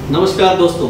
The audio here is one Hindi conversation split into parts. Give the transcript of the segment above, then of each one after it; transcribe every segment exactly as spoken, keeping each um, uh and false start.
नमस्कार दोस्तों,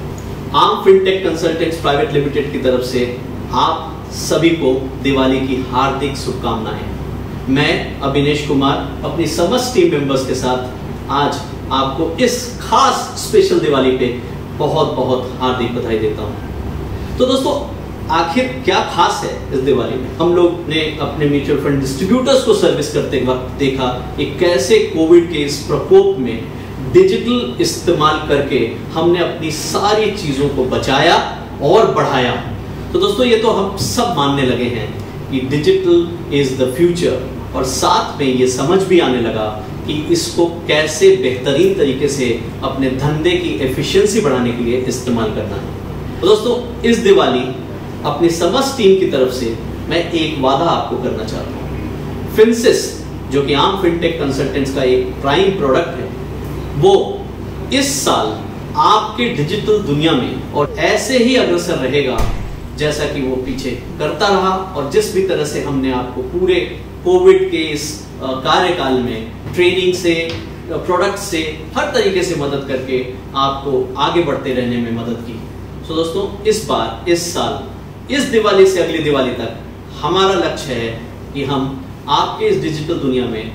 आम फिनटेक कंसल्टेंट्स प्राइवेट लिमिटेड की तरफ से आप सभी को दिवाली की हार्दिक शुभकामनाएं। मैं अभिनेश कुमार अपनी समस्त टीम मेंबर्स के साथ आज आपको इस खास स्पेशल दिवाली पे बहुत बहुत हार्दिक बधाई देता हूं। तो दोस्तों, आखिर क्या खास है इस दिवाली में? हम लोग ने अपने म्यूचुअल फंड डिस्ट्रीब्यूटर्स को सर्विस करते वक्त देखा कि कैसे कोविड के इस प्रकोप में डिजिटल इस्तेमाल करके हमने अपनी सारी चीजों को बचाया और बढ़ाया। तो दोस्तों, ये तो हम सब मानने लगे हैं कि डिजिटल इज द फ्यूचर, और साथ में ये समझ भी आने लगा कि इसको कैसे बेहतरीन तरीके से अपने धंधे की एफिशिएंसी बढ़ाने के लिए इस्तेमाल करना है। तो दोस्तों, इस दिवाली अपनी समस्त टीम की तरफ से मैं एक वादा आपको करना चाहता हूं। फिनसिस, जो कि आम फिनटेक कंसल्टेंट्स का एक प्राइम प्रोडक्ट है, वो इस साल आपके डिजिटल दुनिया में और ऐसे ही अग्रसर रहेगा जैसा कि वो पीछे करता रहा। और जिस भी तरह से हमने आपको पूरे कोविड के इस कार्यकाल में ट्रेनिंग से, प्रोडक्ट से, हर तरीके से मदद करके आपको आगे बढ़ते रहने में मदद की। तो दोस्तों, इस बार, इस साल, इस दिवाली से अगली दिवाली तक हमारा लक्ष्य है कि हम आपके इस डिजिटल दुनिया में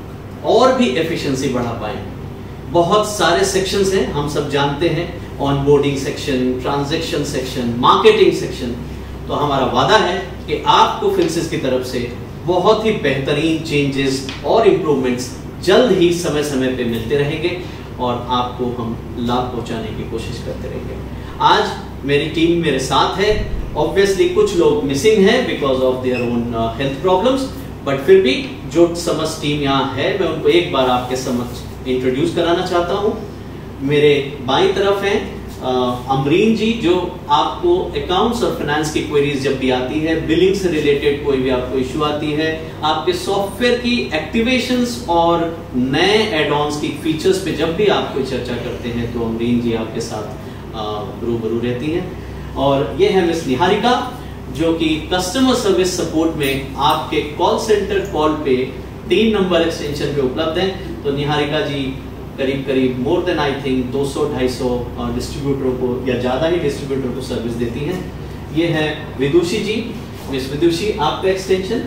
और भी एफिशिएंसी बढ़ा पाएं। बहुत सारे सेक्शंस हैं, हम सब जानते हैं, onboarding section, transaction section, marketing section. तो हमारा वादा है कि आपको फिनसिस की तरफ से बहुत ही बेहतरीन चेंजेस और इंप्रूवमेंट्स जल्द ही समय समय पे मिलते रहेंगे और आपको हम लाभ पहुंचाने की कोशिश करते रहेंगे। आज मेरी टीम मेरे साथ है। ऑब्वियसली कुछ लोग मिसिंग हैं because of their own health problems, but फिर भी जो समस्त टीम यहाँ है, मैं उनको एक बार आपके समक्ष इंट्रोड्यूस कराना चाहता हूँ। मेरे बाईं तरफ हैं अमरीन जी, जो आपको अकाउंट्स और फाइनेंस की क्वेरीज जब भी आती है, बिलिंग से रिलेटेड कोई भी आपको इश्यू आती है, आपके सॉफ्टवेयर की एक्टिवेशंस और नए एड-ऑन्स की फीचर्स पे जब भी आप कोई चर्चा करते हैं, तो अमरीन जी आपके साथ रूबरू रहती हैं। और ये है मिस निहारिका, जो कि कस्टमर सर्विस सपोर्ट में आपके कॉल सेंटर कॉल पे तीन नंबर एक्सटेंशन पे उपलब्ध हैं। तो निहारिका जी करीब करीब मोर देन आई थिंक दो सौ ढाई सौ डिस्ट्रीब्यूटरों को या ज्यादा ही डिस्ट्रीब्यूटरों को सर्विस देती हैं। ये है विदुषी जी। मिस विदुषी, आपका extension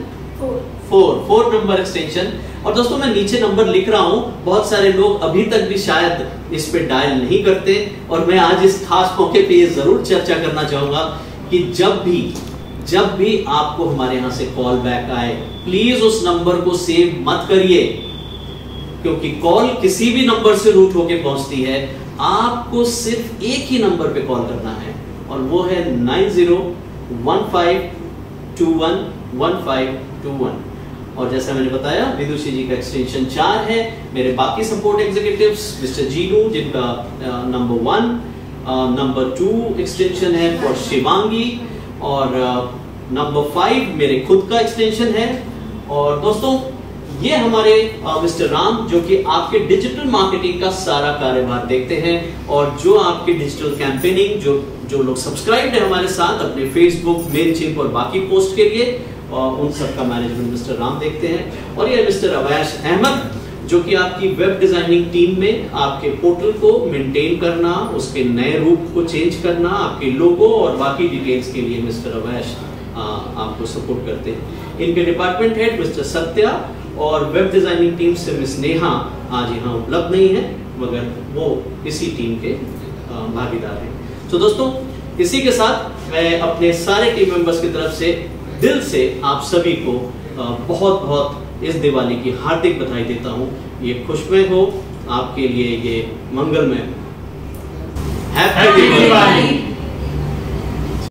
four four number extension. और दोस्तों, मैं नीचे नंबर लिख रहा हूं, बहुत सारे लोग अभी तक भी शायद इस पे डायल नहीं करते, और मैं आज इस खास मौके पे ये जरूर चर्चा करना चाहूंगा कि जब भी जब भी आपको हमारे यहां से कॉल बैक आए, प्लीज उस नंबर को सेव मत करिए, क्योंकि कॉल किसी भी नंबर से रूट होके पहुंचती है। आपको सिर्फ एक ही नंबर पे कॉल करना है, और वो है nine zero one five two one one five two one. और जैसा मैंने बताया, विदुषी जी का एक्सटेंशन चार है। मेरे बाकी सपोर्ट एग्जीक्यूटिव्स मिस्टर जीनू, जिनका number one, number two extension है फॉर शिवांगी, और नंबर फाइव मेरे खुद का एक्सटेंशन है। और दोस्तों, ये हमारे मिस्टर राम, जो कि आपके डिजिटल मार्केटिंग का सारा कार्यभार देखते हैं, और जो आपके डिजिटल कैंपेनिंग, जो जो लोग सब्सक्राइब्ड है हमारे साथ अपने फेसबुक, मेलचिम्प और बाकी पोस्ट के लिए, उन सब का मैनेजमेंट मिस्टर राम देखते हैं। और ये मिस्टर अवैश अहमद, जो कि आपकी वेब डिजाइनिंग टीम में आपके पोर्टल को मेंटेन करना, उसके नए रूप को चेंज करना, आपके लोगो और बाकी डिटेल्स के लिए मिस्टर अवैश आपको सपोर्ट करते हैं। इनके डिपार्टमेंट हेड मिस्टर सत्या और वेब डिजाइनिंग टीम से मिस नेहा आज यहाँ उपलब्ध नहीं है, मगर वो इसी टीम के भागीदार हैं। तो दोस्तों, इसी के साथ मैं अपने सारे टीम मेंबर्स की तरफ से दिल से आप सभी को बहुत बहुत इस दिवाली की हार्दिक बधाई देता हूँ। ये खुशमय हो, आपके लिए ये मंगलमय। हैप्पी दिवाली।